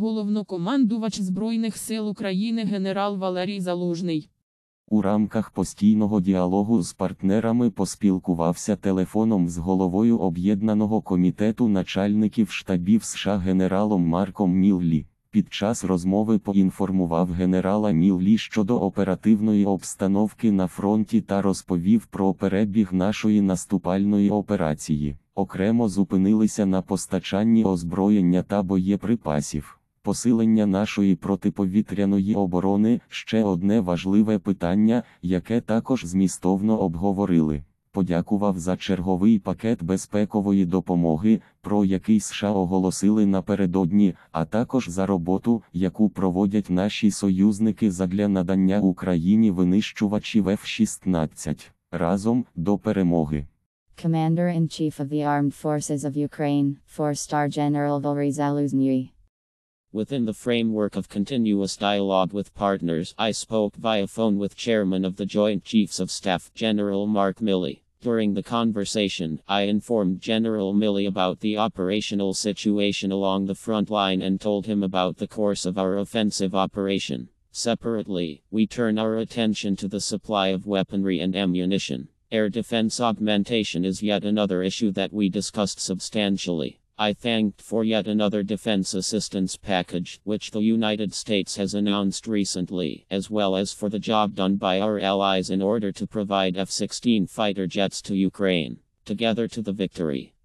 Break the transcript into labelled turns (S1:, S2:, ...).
S1: Головнокомандувач Збройних сил України генерал Валерій Залужний.
S2: У рамках постійного діалогу з партнерами поспілкувався телефоном з головою Об'єднаного комітету начальників штабів США генералом Марком Міллі. Під час розмови поінформував генерала Міллі щодо оперативної обстановки на фронті та розповів про перебіг нашої наступальної операції. Окремо зупинилися на постачанні озброєння та боєприпасів. Посилення нашої протиповітряної оборони – ще одне важливе питання, яке також змістовно обговорили. Подякував за черговий пакет безпекової допомоги, про який США оголосили напередодні, а також за роботу, яку проводять наші союзники задля надання Україні винищувачів F-16. Разом до перемоги.
S3: Commander-in-Chief of the Armed Forces of Ukraine, 4-star General Valery Zaluzhnyi.
S4: Within the framework of continuous dialogue with partners, I spoke via phone with Chairman of the Joint Chiefs of Staff, General Mark Milley. During the conversation, I informed General Milley about the operational situation along the front line and told him about the course of our offensive operation. Separately, we turn our attention to the supply of weaponry and ammunition. Air defense augmentation is yet another issue that we discussed substantially. I thanked for yet another defense assistance package, which the United States has announced recently, as well as for the job done by our allies in order to provide F-16 fighter jets to Ukraine. Together to the victory.